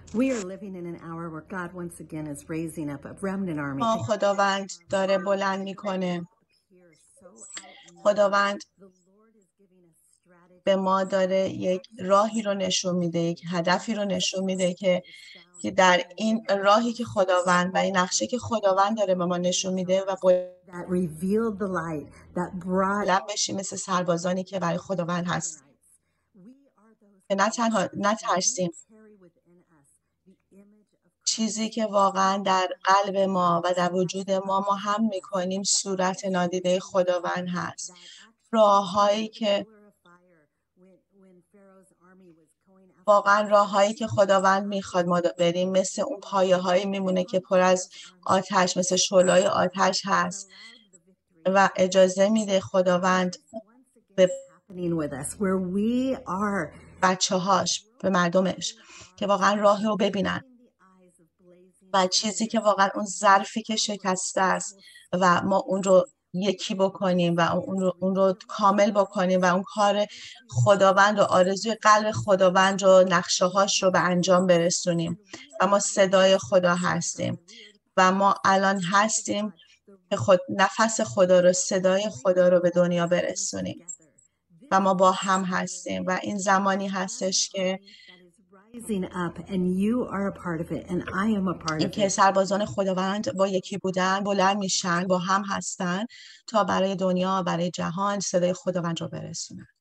We are living in an hour where God once again is raising up a remnant army. ما خداوند داره بلند میکنه. خداوند به ما داره یک راهی رو نشون میده، یک هدفی رو نشون میده که در این راهی که خداوند و این نقشه که خداوند داره به ما نشون میده و بلند بشیم مثل سربازانی که برای خداوند هست، که نه تنها نترسیم. چیزی که واقعا در قلب ما و در وجود ما هم میکنیم صورت نادیده خداوند هست. راههایی که واقعا راههایی که خداوند میخواد ما بریم مثل اون پایه هایی میمونه که پر از آتش، مثل شعله‌های آتش هست و اجازه میده خداوند به بچه هاش، به مردمش که واقعا راه رو ببینن و چیزی که واقعا اون ظرفی که شکسته است و ما اون رو یکی بکنیم و اون رو کامل بکنیم و اون کار خداوند و آرزوی قلب خداوند رو، نقشه هاش رو به انجام برسونیم. و ما صدای خدا هستیم و ما الان هستیم که نفس خدا رو، صدای خدا رو به دنیا برسونیم و ما با هم هستیم و این زمانی هستش که این که سربازان خداوند با یکی بودن بلند میشن، با هم هستن تا برای دنیا، برای جهان صدای خداوند رو برسونن.